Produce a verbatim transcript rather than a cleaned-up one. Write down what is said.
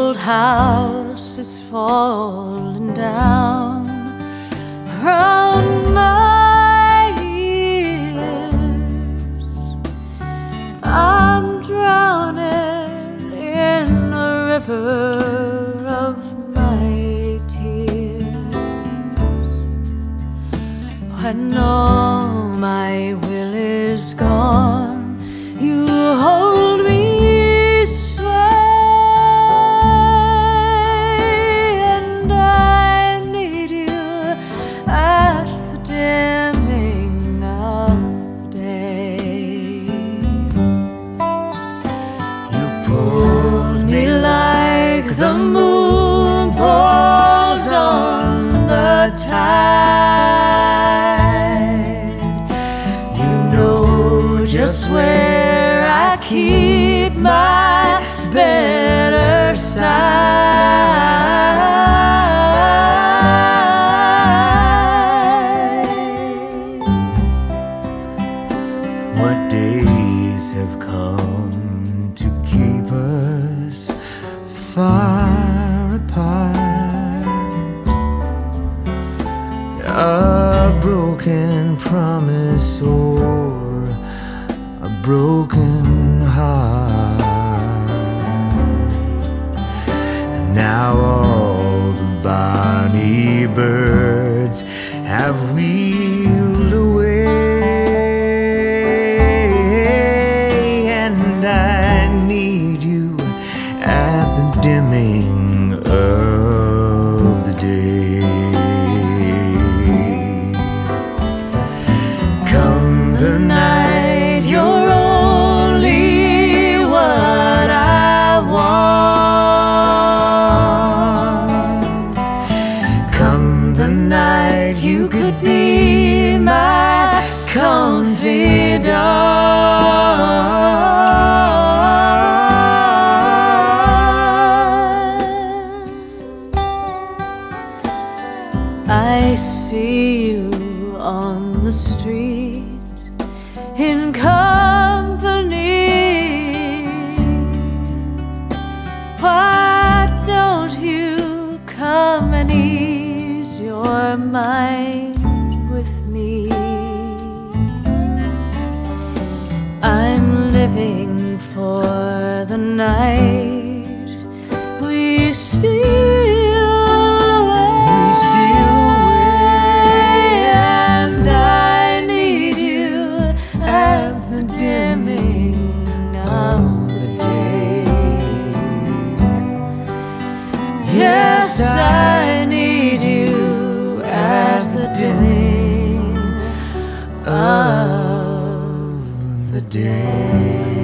old house is falling down around my ears. I'm drowning in a river of my tears. When all my will is gone, you hold me tide. You know just where I keep my better side. What days have come to keep us far apart? A broken promise or a broken heart. And now all the bonny birds have wheeled away, and I need you at the dimming of the day. The night you're only what I want. Come the night you could be my confidant. I see you on the street in company. Why don't you come and ease your mind with me? I'm living for the night we steal Yes, I need you at the dimming of the day.